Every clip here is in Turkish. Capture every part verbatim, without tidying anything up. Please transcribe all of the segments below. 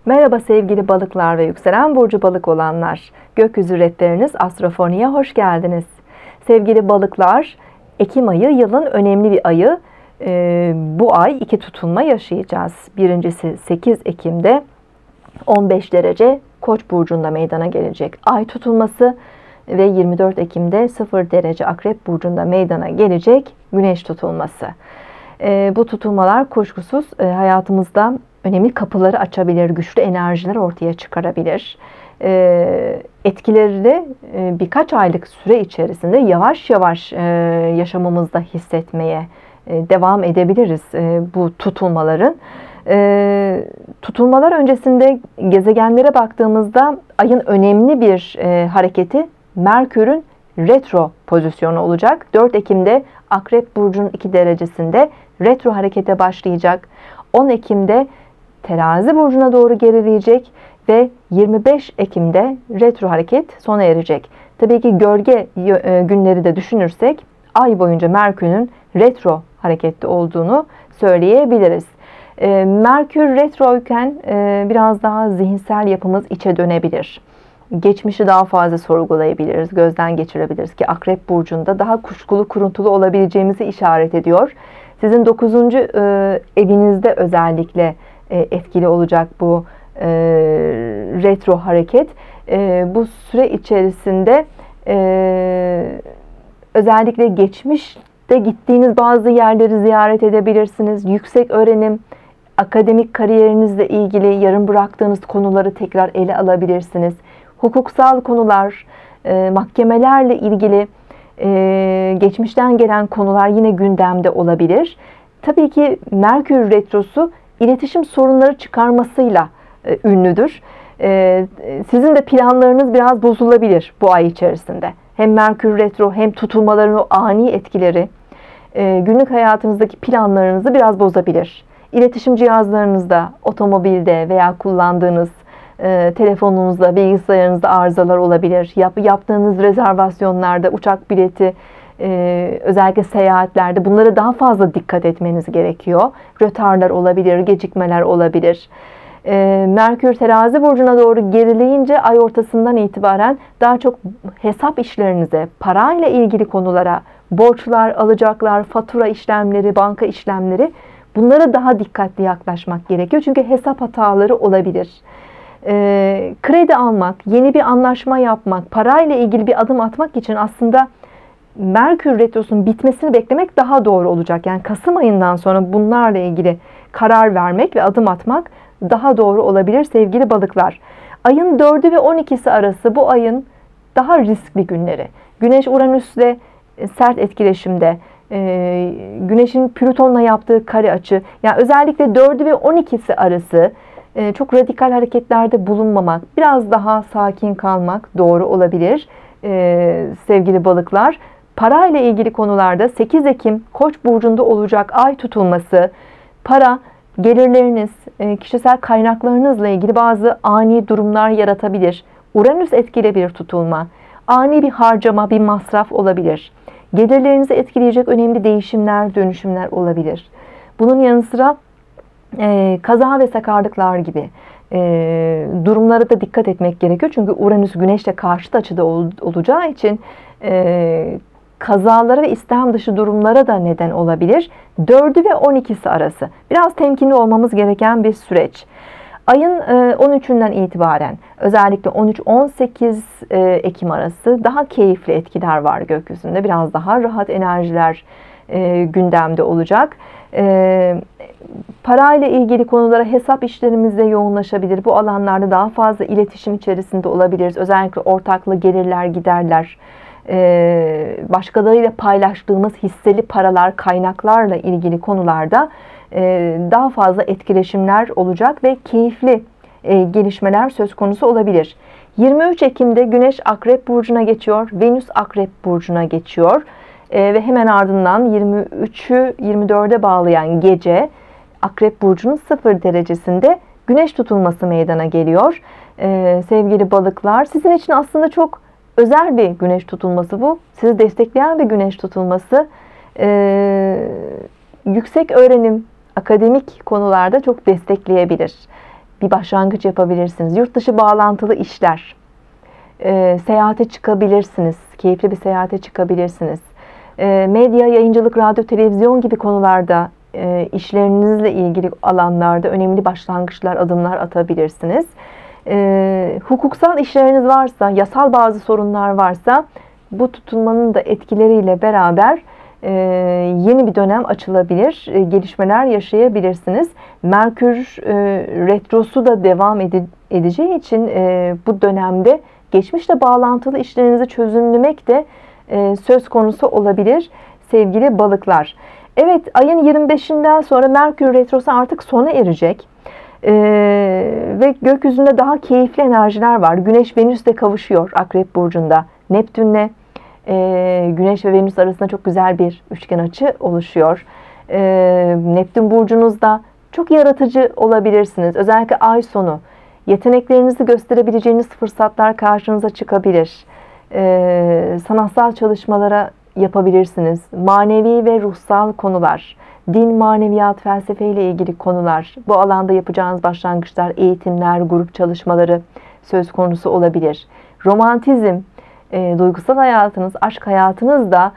Merhaba sevgili balıklar ve yükselen burcu balık olanlar. Gökyüzü rehberiniz Astrofoni'ye hoş geldiniz. Sevgili balıklar, Ekim ayı yılın önemli bir ayı. Ee, bu ay iki tutulma yaşayacağız. Birincisi sekiz Ekim'de on beş derece Koç burcunda meydana gelecek ay tutulması ve yirmi dört Ekim'de sıfır derece Akrep burcunda meydana gelecek güneş tutulması. Ee, bu tutulmalar kuşkusuz e, hayatımızda önemli kapıları açabilir, güçlü enerjiler ortaya çıkarabilir. E, etkileri de e, birkaç aylık süre içerisinde yavaş yavaş e, yaşamımızda hissetmeye e, devam edebiliriz e, bu tutulmaların. E, tutulmalar öncesinde gezegenlere baktığımızda ayın önemli bir e, hareketi Merkür'ün retro pozisyonu olacak. dört Ekim'de Akrep burcunun iki derecesinde retro harekete başlayacak. on Ekim'de Terazi burcuna doğru gerileyecek ve yirmi beş Ekim'de retro hareket sona erecek. Tabii ki gölge günleri de düşünürsek ay boyunca Merkür'ün retro harekette olduğunu söyleyebiliriz. Merkür retroyken biraz daha zihinsel yapımız içe dönebilir. Geçmişi daha fazla sorgulayabiliriz, gözden geçirebiliriz ki Akrep burcunda daha kuşkulu, kuruntulu olabileceğimizi işaret ediyor. Sizin dokuzuncu evinizde özellikle etkili olacak bu e, retro hareket. E, bu süre içerisinde e, özellikle geçmişte gittiğiniz bazı yerleri ziyaret edebilirsiniz. Yüksek öğrenim, akademik kariyerinizle ilgili yarım bıraktığınız konuları tekrar ele alabilirsiniz. Hukuksal konular, e, mahkemelerle ilgili e, geçmişten gelen konular yine gündemde olabilir. Tabii ki Merkür retrosu İletişim sorunları çıkarmasıyla e, ünlüdür. E, sizin de planlarınız biraz bozulabilir bu ay içerisinde. Hem Merkür retro hem tutulmaların o ani etkileri e, günlük hayatınızdaki planlarınızı biraz bozabilir. İletişim cihazlarınızda, otomobilde veya kullandığınız e, telefonunuzda, bilgisayarınızda arızalar olabilir. Yap, yaptığınız rezervasyonlarda, uçak bileti, Ee, özellikle seyahatlerde bunlara daha fazla dikkat etmeniz gerekiyor. Rötarlar olabilir, gecikmeler olabilir. Ee, Merkür Terazi burcuna doğru gerileyince ay ortasından itibaren daha çok hesap işlerinize, parayla ilgili konulara, borçlar, alacaklar, fatura işlemleri, banka işlemleri, bunlara daha dikkatli yaklaşmak gerekiyor. Çünkü hesap hataları olabilir. Ee, kredi almak, yeni bir anlaşma yapmak, parayla ilgili bir adım atmak için aslında Merkür retrosunun bitmesini beklemek daha doğru olacak. Yani Kasım ayından sonra bunlarla ilgili karar vermek ve adım atmak daha doğru olabilir sevgili balıklar. Ayın dördü ve on ikisi arası bu ayın daha riskli günleri. Güneş Uranüs'le sert etkileşimde, Güneş'in Plüton'la yaptığı kare açı, yani özellikle dördü ve on ikisi arası çok radikal hareketlerde bulunmamak, biraz daha sakin kalmak doğru olabilir sevgili balıklar. Parayla ilgili konularda sekiz Ekim Koç burcunda olacak ay tutulması, para, gelirleriniz, kişisel kaynaklarınızla ilgili bazı ani durumlar yaratabilir. Uranüs etkili bir tutulma, ani bir harcama, bir masraf olabilir. Gelirlerinizi etkileyecek önemli değişimler, dönüşümler olabilir. Bunun yanı sıra e, kaza ve sakarlıklar gibi e, durumlara da dikkat etmek gerekiyor. Çünkü Uranüs Güneş'le karşıt açıda ol, olacağı için e, kazalara ve istem dışı durumlara da neden olabilir. dördü ve on ikisi arası biraz temkinli olmamız gereken bir süreç. Ayın on üçünden itibaren özellikle on üç on sekiz Ekim arası daha keyifli etkiler var gökyüzünde. Biraz daha rahat enerjiler gündemde olacak. Parayla ilgili konulara, hesap işlerimizde yoğunlaşabilir. Bu alanlarda daha fazla iletişim içerisinde olabiliriz. Özellikle ortaklı gelirler, giderler, başkalarıyla paylaştığımız hisseli paralar, kaynaklarla ilgili konularda daha fazla etkileşimler olacak ve keyifli gelişmeler söz konusu olabilir. yirmi üç Ekim'de Güneş Akrep burcuna geçiyor, Venüs Akrep burcuna geçiyor ve hemen ardından yirmi üçü yirmi dörde bağlayan gece Akrep burcunun sıfır derecesinde Güneş tutulması meydana geliyor. Sevgili balıklar, sizin için aslında çok özel bir güneş tutulması bu. Sizi destekleyen bir güneş tutulması. Ee, yüksek öğrenim, akademik konularda çok destekleyebilir. bir başlangıç yapabilirsiniz. Yurt dışı bağlantılı işler, e, seyahate çıkabilirsiniz. Keyifli bir seyahate çıkabilirsiniz. E, medya, yayıncılık, radyo, televizyon gibi konularda, e, işlerinizle ilgili alanlarda önemli başlangıçlar, adımlar atabilirsiniz. E, hukuksal işleriniz varsa, yasal bazı sorunlar varsa, bu tutulmanın da etkileriyle beraber e, yeni bir dönem açılabilir, e, gelişmeler yaşayabilirsiniz. Merkür e, retrosu da devam ede, edeceği için e, bu dönemde geçmişle bağlantılı işlerinizi çözümlemek de e, söz konusu olabilir sevgili balıklar. Evet, ayın yirmi beşinden sonra Merkür retrosu artık sona erecek. Ee, ve gökyüzünde daha keyifli enerjiler var. Güneş Venüs'le kavuşuyor Akrep Burcu'nda. Neptün'le e, Güneş ve Venüs arasında çok güzel bir üçgen açı oluşuyor. E, Neptün Burcu'nuzda çok yaratıcı olabilirsiniz. Özellikle ay sonu yeteneklerinizi gösterebileceğiniz fırsatlar karşınıza çıkabilir. E, sanatsal çalışmalara yapabilirsiniz. Manevi ve ruhsal konular, din, maneviyat, felsefe ile ilgili konular, bu alanda yapacağınız başlangıçlar, eğitimler, grup çalışmaları söz konusu olabilir. Romantizm, e, duygusal hayatınız, aşk hayatınız da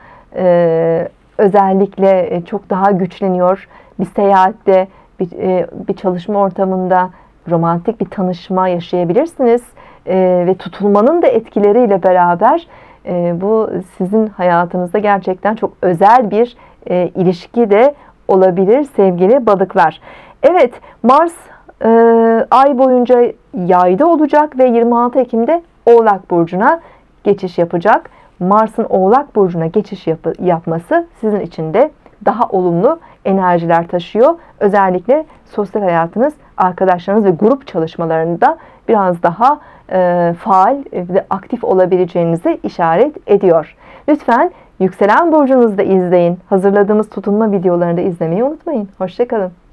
e, özellikle çok daha güçleniyor. Bir seyahatte, bir, e, bir çalışma ortamında romantik bir tanışma yaşayabilirsiniz. E, ve tutulmanın da etkileriyle beraber e, bu sizin hayatınızda gerçekten çok özel bir e, ilişki de olabilir sevgili balıklar. Evet, Mars e, ay boyunca yayda olacak ve yirmi altı Ekim'de Oğlak Burcu'na geçiş yapacak. Mars'ın Oğlak Burcu'na geçiş yap yapması sizin için de daha olumlu enerjiler taşıyor. Özellikle sosyal hayatınız, arkadaşlarınız ve grup çalışmalarında biraz daha e, faal ve aktif olabileceğinizi işaret ediyor. Lütfen yükselen burcunuzu da izleyin. Hazırladığımız tutunma videolarını da izlemeyi unutmayın. Hoşça kalın.